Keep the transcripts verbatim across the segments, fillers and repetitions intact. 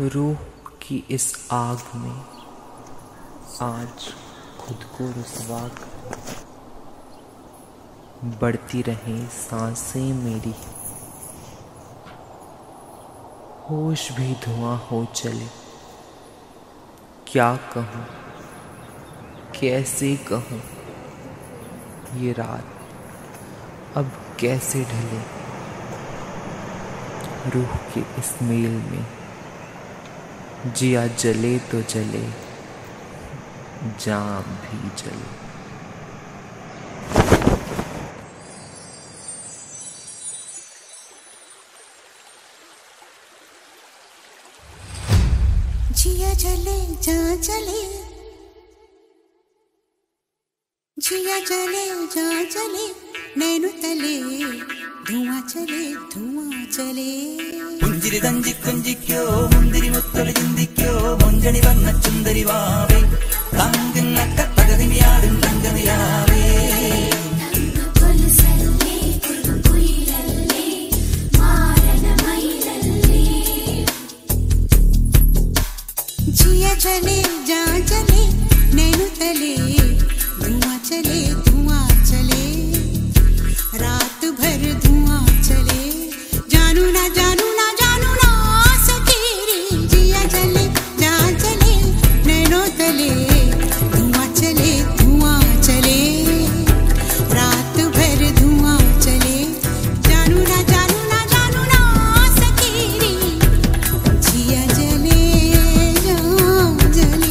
रूह की इस आग में आज खुद को रुसवा कर बढ़ती रहे सांसें मेरी, होश भी धुआं हो चले। क्या कहूँ, कैसे कहूँ, ये रात अब कैसे ढले। रूह के इस मेल में जिया जले तो जले, जान भी जले। जिया जले जा चले, जिया जले जा चले, नैनु तले धुआं चले धुआं चले। പുഞ്ചിരി തഞ്ചി കൊഞ്ചിക്കോ മുന്തിരി മുത്തൊളി ചിന്തിക്കോ മൊഞ്ചണി വന്ന ചുന്ദരി വാവേ തങ്കുന്നക്ക തകതിനിയാടും തങ്കനിയാവേ. जिया चले जा चले, नैनु तले धुआं चले धुआं चले, रात भर धुआं चले। जानू ना जानू ना जानू ना सकेरी, जिया चले जा चले, नैनो तले धुआं चले धुआं चले, रात भर धुआं चले। जानू ना जानू ना जानू ना सकेरी, जिया जले जा जले।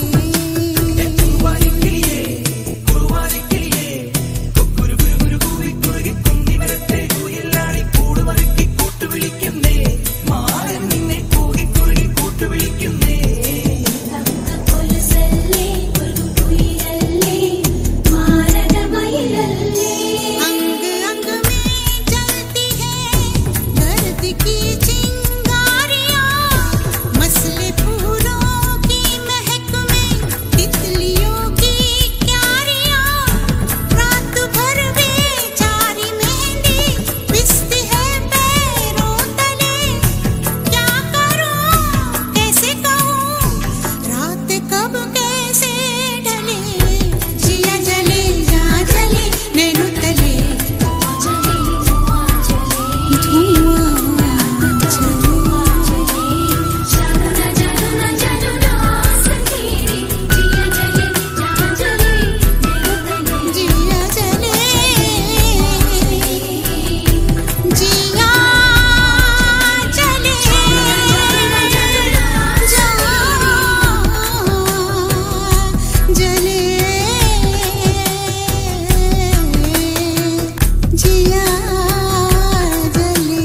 अंग अंग में जलती है दर्द की चिंगारियां, मसले फूलों की महक में तितलियों की क्यारियां। रात भर बेचारी मेहंदी पिसती है पैरों तले। क्या करूं कैसे कहूं, रात कब कैसे ढले। जिया जले जा जले, नैनु तले धुआं चले। जिया जले जिया चले जा जले, जिया जले।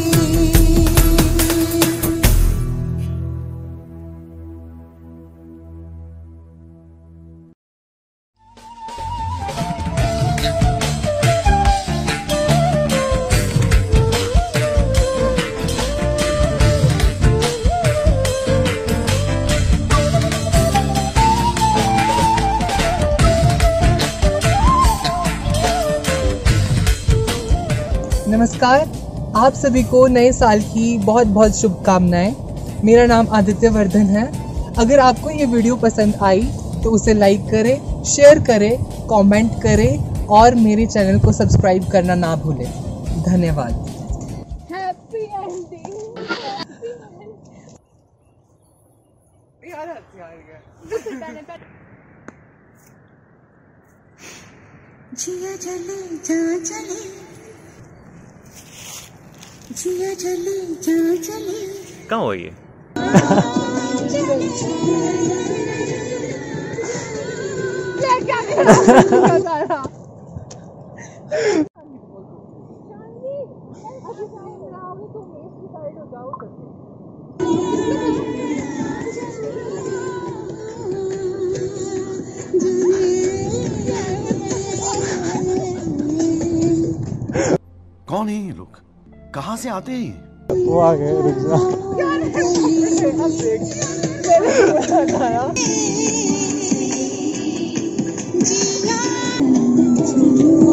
नमस्कार, आप सभी को नए साल की बहुत बहुत शुभकामनाएं। मेरा नाम आदित्य वर्धन है। अगर आपको ये वीडियो पसंद आई तो उसे लाइक करें, शेयर करें, कमेंट करें और मेरे चैनल को सब्सक्राइब करना ना भूलें। धन्यवाद। Happy ending. जिया जले जा चले, जिया जले जा चले। कहाँ हो ये? कौन है ये लोग, कहाँ से आते हैं ये? वो आ गए, रुक जा।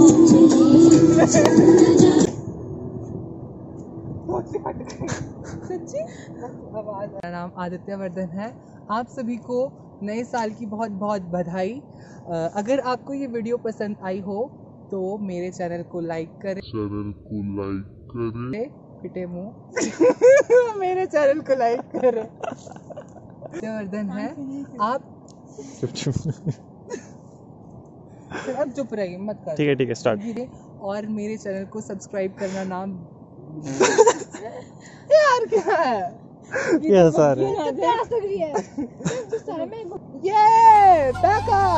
बहुत सच्ची आवाज। मेरा नाम आदित्य वर्धन है। आप सभी को नए साल की बहुत बहुत बधाई। अगर आपको ये वीडियो पसंद आई हो तो मेरे चैनल को लाइक करें चैनल को लाइक करें पिटे मुंह मेरे चैनल को लाइक करें। वर्धन है आप। अब चुप रहिए मत कर। ठीक है ठीक है स्टार्ट। और मेरे चैनल को सब्सक्राइब करना नाम यार क्या है क्या सारे ये ये बैकअप